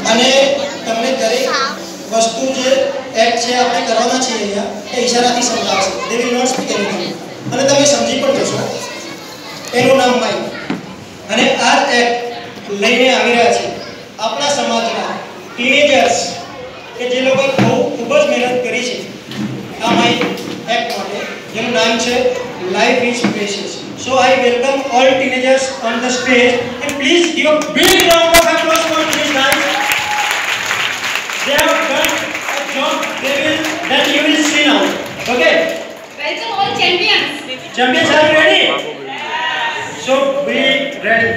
અને તમને દરેક વસ્તુ જે એક્ટ છે આપણે કરવાના છીએ અહીંયા એ ઈશારાથી સમજાવશે. They will not speak anything. અને તમે સમજી પણ જશો. એનું નામ માઇક. અને આ એક્ટ લઈને આવી રહ્યા છે આપણા સમાજના ટીનેજર્સ કે જે લોકો ખૂબ જ મહેનત કરી છે આ માઇક એક્ટ માટે, જેનું નામ છે life is precious. So I welcome all teenagers on the stage and please give a big round of applause for these guys. They have done a job. Then you will see now. Okay. Welcome all champions. Champions, are you ready? So be ready.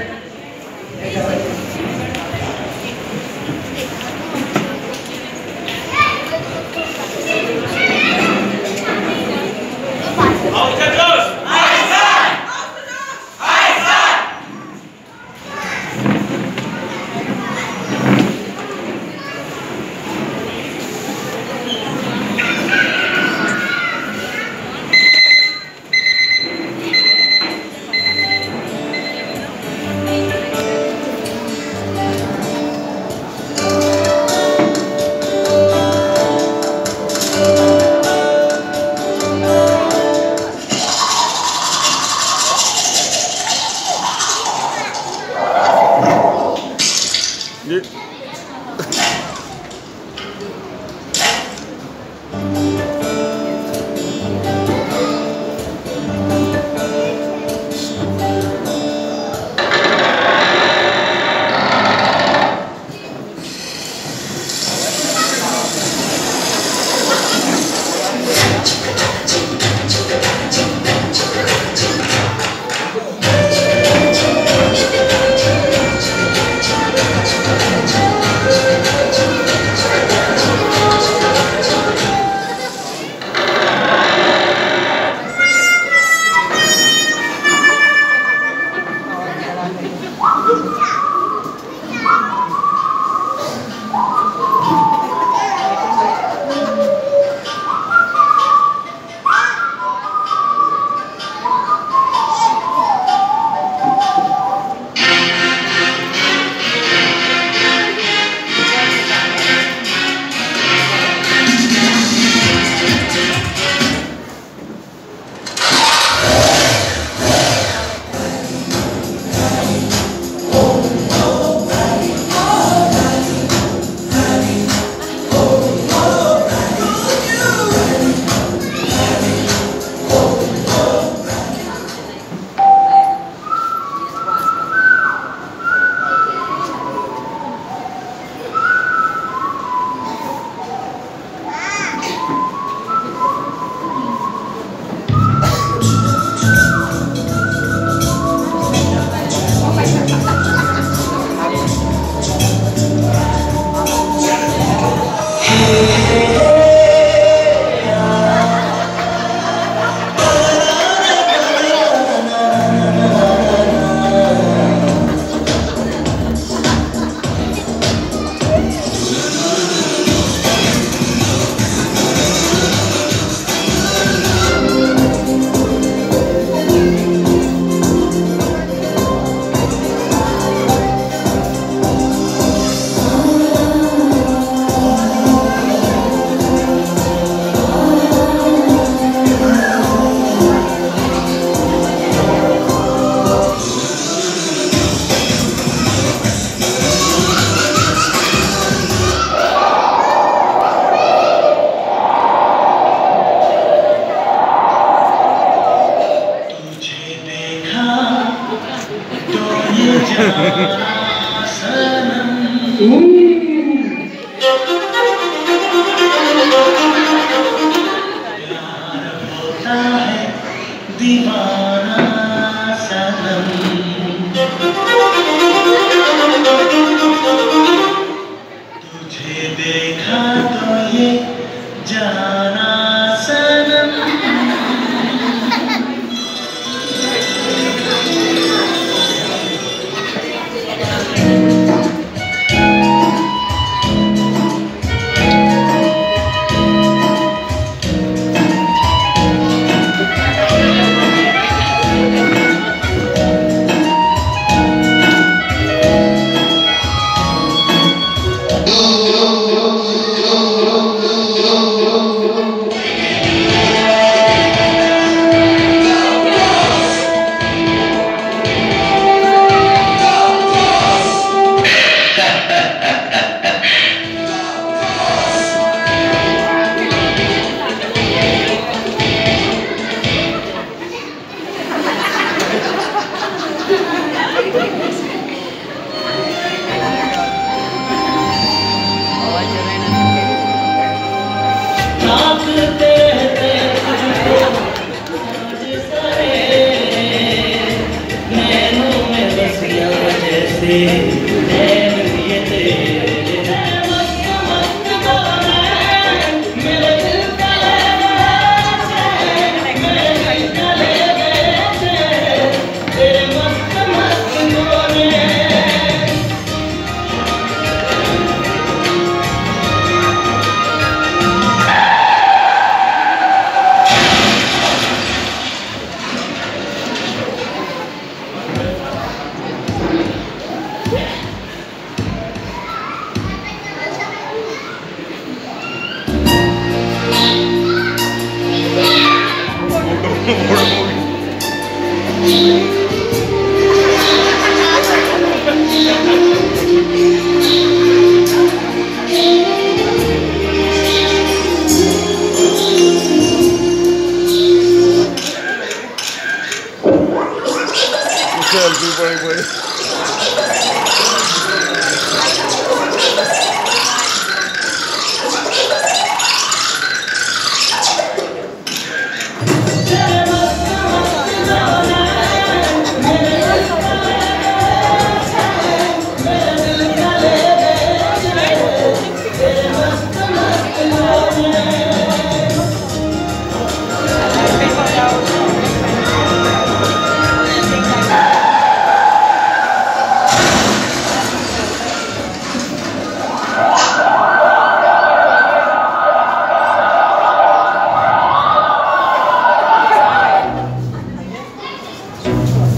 Selfie, boy.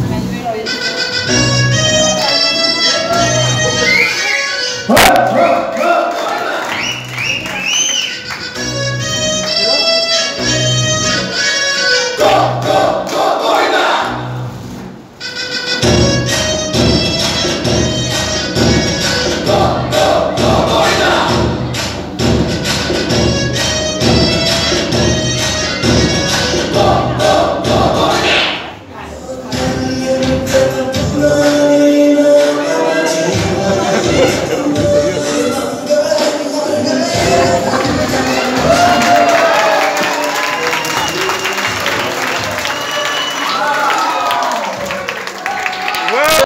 Huh?